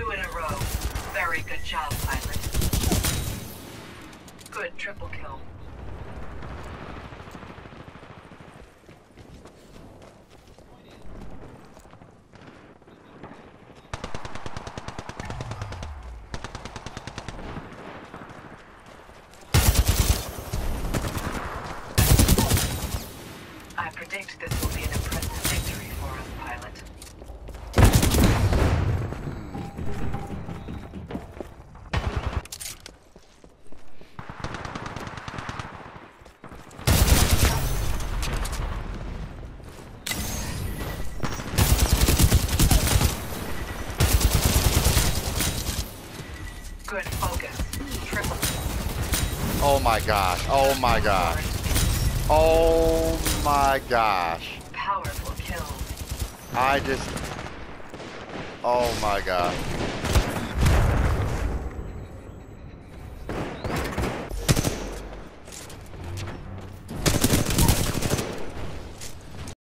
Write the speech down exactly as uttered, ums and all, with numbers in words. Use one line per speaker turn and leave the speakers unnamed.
Two in a row. Very good job, pilot. Good triple kill. I predict this will be an impressive victory for us, pilot. Good focus. Triple.
Oh my gosh. Oh my gosh. Oh my gosh.
Powerful kill.
I just... Oh my gosh.